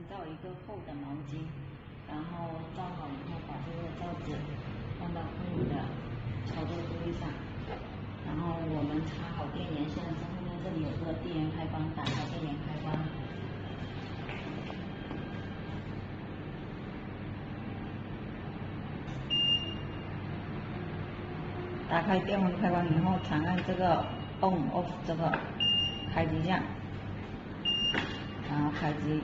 罩一个厚的毛巾，然后罩好以后把这个罩子放到喷乳的操作座位上，然后我们插好电源线之后呢，这里有个电源开关，打开电源开关。打开电源开关以后，长按这个 on/off 这个开机键，然后开机。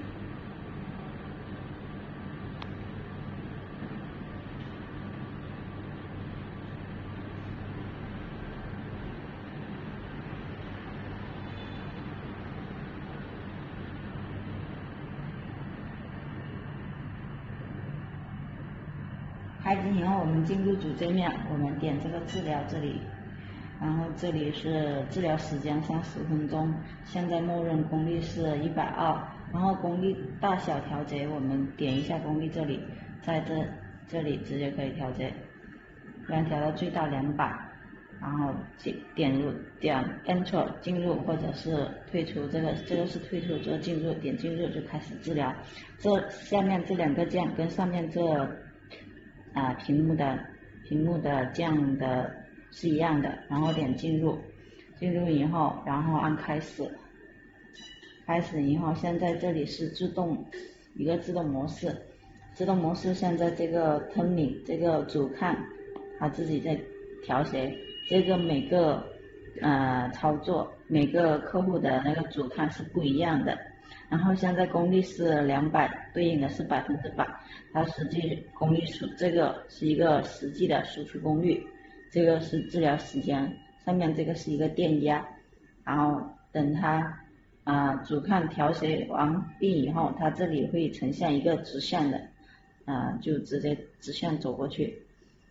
开机以后，我们进入主界面，我们点这个治疗这里，然后这里是治疗时间30分钟，现在默认功率是120，然后功率大小调节，我们点一下功率这里，在这里直接可以调节，这样调到最大200，然后点 Enter 进入或者是退出，这个是退出，这个进入，点进入就开始治疗。这下面这2个键跟上面这屏幕的键的是一样的，然后点进入以后，然后按开始以后，现在这里是一个自动模式，现在这个turning这个主看它自己在调节，这个每个操作每个客户的那个主看是不一样的。然后现在功率是200，对应的是100%，它实际功率这个是一个实际的输出功率，这个是治疗时间，上面这个是一个电压，然后等它主看调节完毕以后，它这里会呈现一个直线的，就直接直线走过去。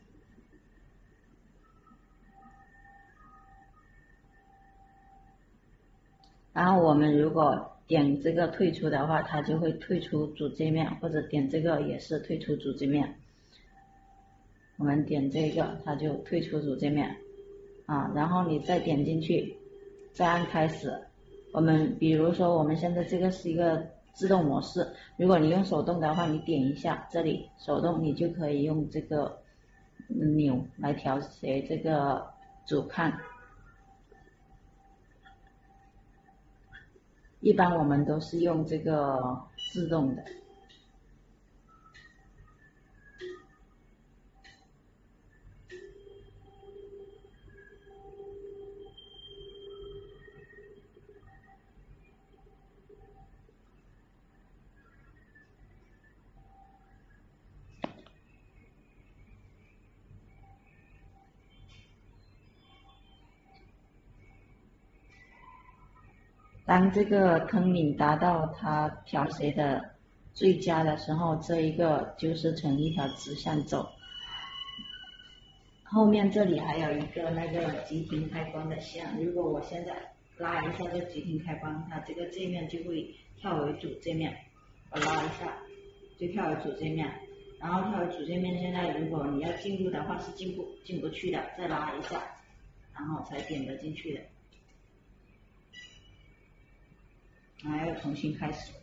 然后我们如果点这个退出的话，它就会退出主界面，或者点这个也是退出主界面。我们点这个，它就退出主界面然后你再点进去，再按开始。我们比如说我们现在这个是一个自动模式，如果你用手动的话，你点一下这里手动，你就可以用这个钮来调节这个主看。一般我们都是用这个自动的。当这个turning达到它调节的最佳的时候，这一个就是呈一条直线走。后面这里还有一个那个急停开关的线，如果我现在拉一下这急停开关，它这个界面就会跳为主界面。我拉一下就跳为主界面，然后跳为主界面，现在如果你要进入的话是进不去的，再拉一下，然后才点得进去的。还要重新开始。